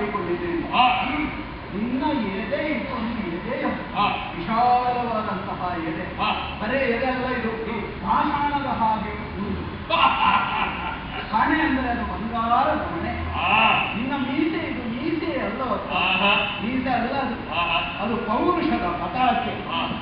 ಮಾಡಿಕೊಂಡಿದ್ದೇನೆ. ನಿನ್ನ ಎದೆ ಒಂದು ಎದೆಯ ವಿಶಾಲವಾದಂತಹ ಎದೆ, ಬರೇ ಎದೆ ಅಲ್ಲ, ಇದು ಪಾಷಾಣದ ಹಾಗೆ ಉಂಟು. ಹಣೆ ಅಂದರೆ ಅದು ಬಂಗಾರದ ಮನೆ. ನಿನ್ನ ಮೀಸೆ, ಇದು ಮೀಸೆ ಅಲ್ಲ, ಮೀಸೆ ಅಲ್ಲ, ಅದು ಪೌರುಷದ ಪತಾಕೆ.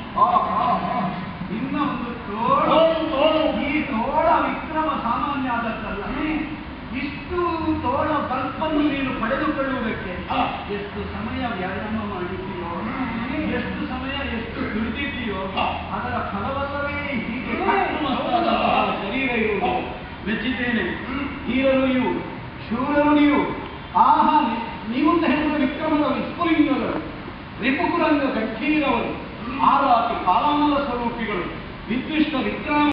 ನಿನ್ನ ಒಂದು ತೋಳು, ಈ ತೋಳ ವಿಕ್ರಮ ಸಾಮಾನ್ಯ ಆದದ್ದಲ್ಲ. ಇಷ್ಟು ತೋಳ ಬಲ್ಪನ್ನು ನೀನು ಪಡೆದುಕೊಳ್ಳುವುದಕ್ಕೆ ಎಷ್ಟು ಸಮಯ ವ್ಯಾಯಾಮ ಮಾಡಿದ್ದೀಯೋ, ಎಷ್ಟು ಸಮಯ ಎಷ್ಟು ದುಡಿದಿದ್ದೀಯೋ, ಅದರ ಫಲವಲ್ಲವೇ ಹೀಗೆ ಶರೀರ ಇರುವುದು. ಮೆಚ್ಚಿದ್ದೇನೆ. ಹೀರರು ನೀವು, ಶೂರರು ನೀವು. ಆಹಾ, ನೀವು ಅಂತ ಹೇಳಿದ ವಿಕ್ರಮದ ವಿಸ್ಫುಲಿಂಗಗಳು, ರಿಪುಕುರಂಗ ಗಂಭೀರವರು, ಆರಾತಿ ಕಾಲಾನಲ ಸ್ವರೂಪಿಗಳು, ವಿದ್ವಿಷ್ಟ ವಿಕ್ರಮ